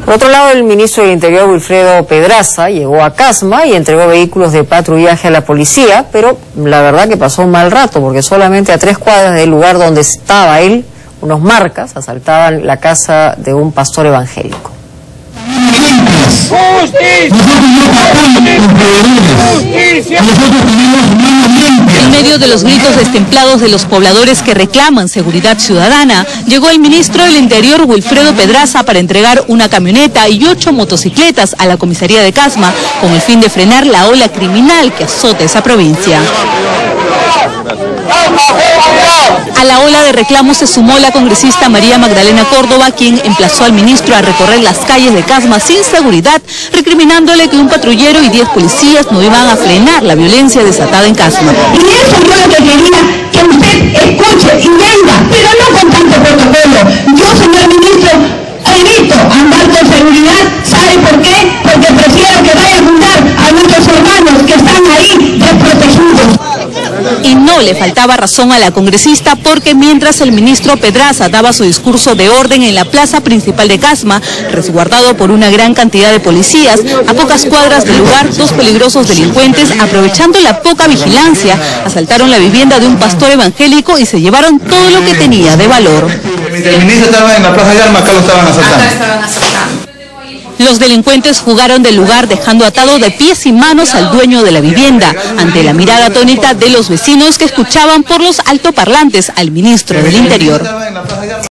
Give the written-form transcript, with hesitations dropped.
Por otro lado, el ministro del Interior, Wilfredo Pedraza, llegó a Casma y entregó vehículos de patrullaje a la policía, pero la verdad que pasó un mal rato, porque solamente a 3 cuadras del lugar donde estaba él, unos marcas asaltaban la casa de un pastor evangélico. En medio de los gritos destemplados de los pobladores que reclaman seguridad ciudadana, llegó el ministro del Interior, Wilfredo Pedraza, para entregar una camioneta y 8 motocicletas a la comisaría de Casma, con el fin de frenar la ola criminal que azota esa provincia. A la ola de reclamos se sumó la congresista María Magdalena Córdoba, quien emplazó al ministro a recorrer las calles de Casma sin seguridad, recriminándole que un patrullero y 10 policías no iban a frenar la violencia desatada en Casma. Y eso yo lo que quería que usted escuche y venga, pero no con tanto protocolo. Yo, señor ministro, evito andar con seguridad. ¿Sabe por qué? Porque prefiero que vaya a cuidar a nuestros hermanos que están ahí desprotegidos. Y no le faltaba razón a la congresista, porque mientras el ministro Pedraza daba su discurso de orden en la plaza principal de Casma, resguardado por una gran cantidad de policías, a pocas cuadras del lugar, 2 peligrosos delincuentes, aprovechando la poca vigilancia, asaltaron la vivienda de un pastor evangélico y se llevaron todo lo que tenía de valor. El ministro estaba en la plaza de armas, acá lo estaban asaltando. Los delincuentes jugaron del lugar, dejando atado de pies y manos al dueño de la vivienda, ante la mirada atónita de los vecinos que escuchaban por los altoparlantes al ministro del Interior.